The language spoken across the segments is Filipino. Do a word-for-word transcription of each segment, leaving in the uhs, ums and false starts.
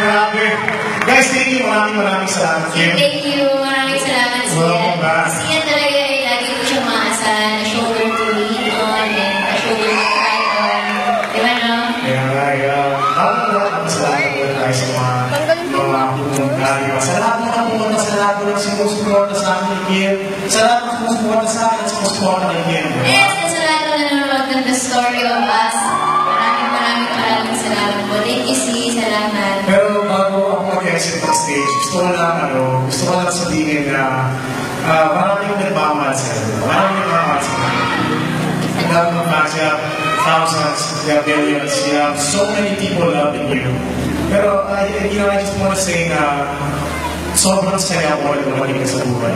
grabe. Guys, thank you. Maraming maraming salamat. Thank you. Maraming salamat, Xian. Xian talaga ay lagi ko siya maasahan. A shoulder to lean on and a shoulder to cry on. Di ba, no? Kaya nga, yeah. Maraming salamat po tayo sa mga mga pumunta. Sa lahat na pumunta, sa lahat na sinusuporta sa akin ni Xian. Sa lahat na sinusuporta sa akin, sinusuporta ni Xian. Yes, and sa lahat na nanonood ng The Story of Us. Maraming maraming maraming salamat po. Thank you, Xian. Salamat. Pero bago ako mag-exit ng stage, gusto ko lang, ano, gusto ko lang sabihin na uh, maraming nagmamahal sa'yo. Maraming nagmamahal sa'yo. Ang dami ng fans, you have thousands, you have millions, you have so many people loving you. Pero, uh, you know, I just want to say na sobrang saya ko na dumating ka sa buhay.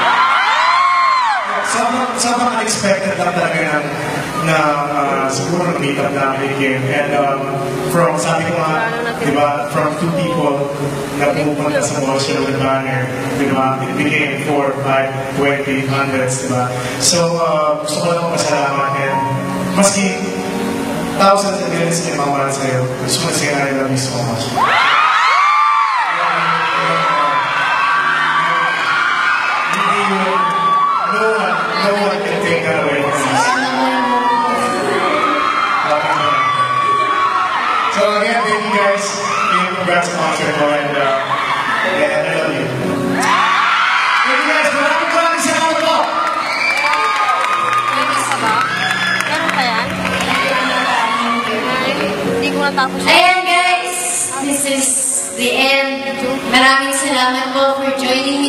Sobrang, sobrang unexpected lang talaga na, na uh, siguro nag-meet up namin again. And um, from, sabi ko nga, di ba, from two people na pumupunta sa mga show with banner, di ba, it became four, five, twenty, hundreds, di ba? So, uh, gusto ko lang magpasalamat and maski thousands and millions na mamahal sa'yo, gusto ko na say I love you so much. No one, no one can take that away from us. So again, thank you guys. Congrats on concert and uh, yeah, I love you. Thank you guys. Maraming maraming salamat po. Meron pa yan? Hindi ko natapos yan. Ayan guys, this is the end. Maraming salamat po for joining me.